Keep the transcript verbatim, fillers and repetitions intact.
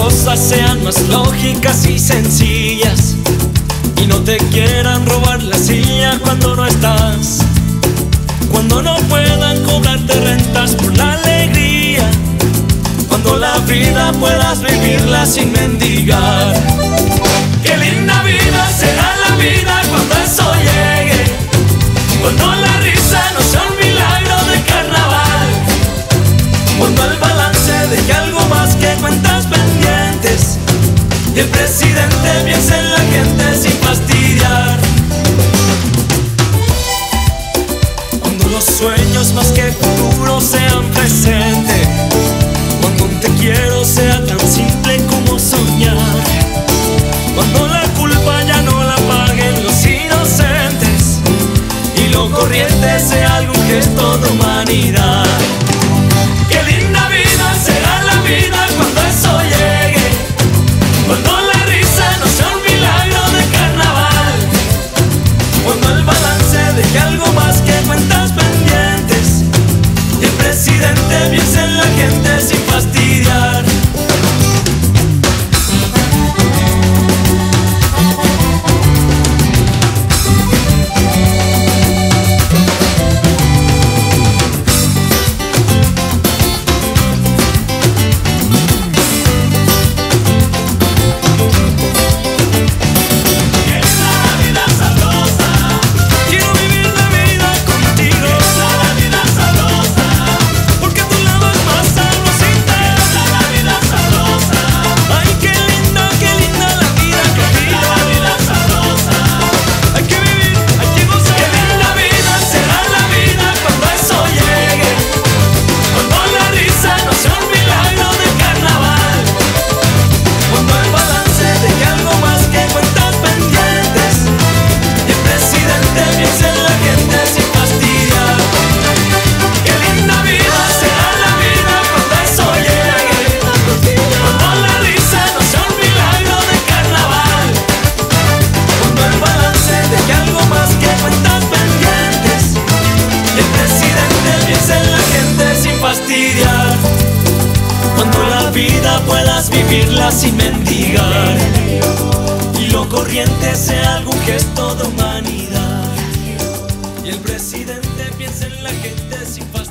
cosas sean más lógicas y sencillas y no te quieran robar la silla cuando no estás, cuando no puedan cobrarte rentas por la alegría, cuando la vida puedas vivirla sin mendigar. Qué linda vida será la vida cuando eso llegue, cuando la risa no sea un milagro de carnaval, cuando el balance deje algo más que cuentas pendientes y el presidente piense en la gente sin fastidiar. Cuando los sueños más que futuro sean presente, cuando un te quiero sea tan simple como soñar, cuando la culpa ya no la paguen los inocentes y lo corriente sea algún gesto de humanidad. Qué linda vida será la vida cuando eso llegue, cuando la risa no sea un milagro de carnaval, cuando el balance deje algo más que cuentas pendientes y el presidente piense en la gente sin fastidiar. Cuando la vida puedas vivirla sin mendigar y lo corriente sea algún gesto de humanidad y el presidente piense en la gente sin